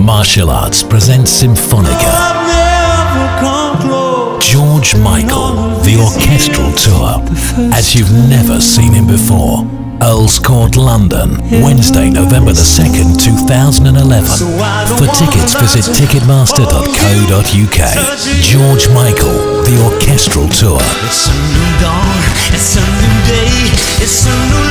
Martial Arts presents Symphonica. George Michael, the orchestral tour, as you've never seen him before. Earls Court, London, Wednesday, November the 2nd, 2011. For tickets, visit ticketmaster.co.uk. George Michael, the orchestral tour. It's a new dawn, it's a new day, it's a new